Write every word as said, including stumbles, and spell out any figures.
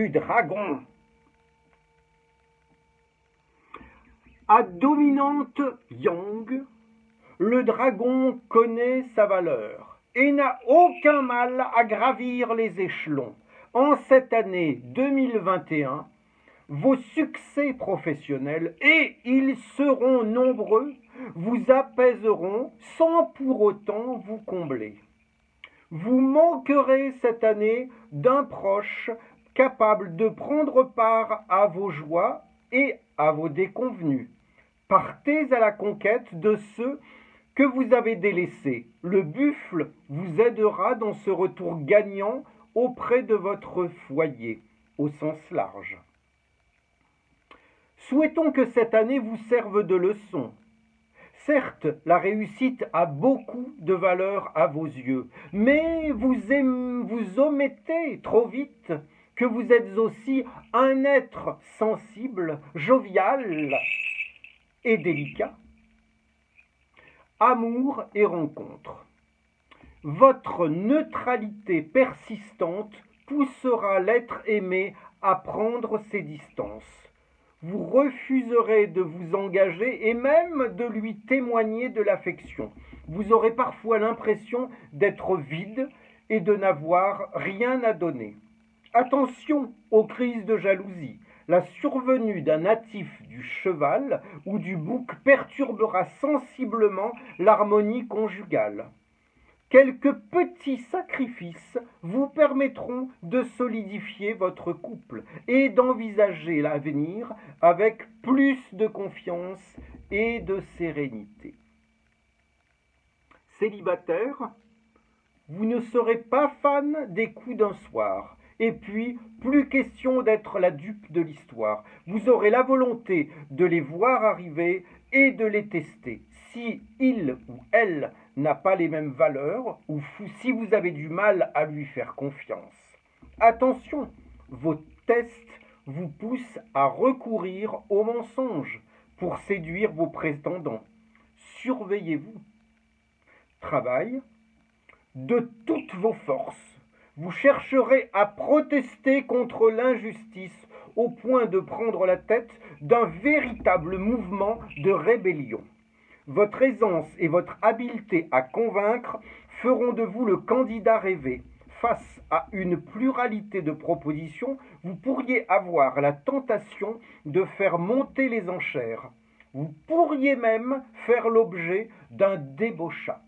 du dragon. À dominante yang, le dragon connaît sa valeur et n'a aucun mal à gravir les échelons. En cette année deux mille vingt et un, vos succès professionnels, et ils seront nombreux, vous apaiseront sans pour autant vous combler. Vous manquerez cette année d'un proche capable de prendre part à vos joies et à vos déconvenues. Partez à la conquête de ceux que vous avez délaissés. Le buffle vous aidera dans ce retour gagnant auprès de votre foyer, au sens large. Souhaitons que cette année vous serve de leçon. Certes, la réussite a beaucoup de valeur à vos yeux, mais vous, aimez, vous omettez trop vite que vous êtes aussi un être sensible, jovial et délicat. Amour et rencontre. Votre neutralité persistante poussera l'être aimé à prendre ses distances. Vous refuserez de vous engager et même de lui témoigner de l'affection. Vous aurez parfois l'impression d'être vide et de n'avoir rien à donner. Attention aux crises de jalousie. La survenue d'un natif du cheval ou du bouc perturbera sensiblement l'harmonie conjugale. Quelques petits sacrifices vous permettront de solidifier votre couple et d'envisager l'avenir avec plus de confiance et de sérénité. Célibataire, vous ne serez pas fan des coups d'un soir. Et puis, plus question d'être la dupe de l'histoire. Vous aurez la volonté de les voir arriver et de les tester. Si il ou elle n'a pas les mêmes valeurs, ou si vous avez du mal à lui faire confiance. Attention, vos tests vous poussent à recourir aux mensonges pour séduire vos prétendants. Surveillez-vous. Travail, de toutes vos forces. Vous chercherez à protester contre l'injustice au point de prendre la tête d'un véritable mouvement de rébellion. Votre aisance et votre habileté à convaincre feront de vous le candidat rêvé. Face à une pluralité de propositions, vous pourriez avoir la tentation de faire monter les enchères. Vous pourriez même faire l'objet d'un débauchat.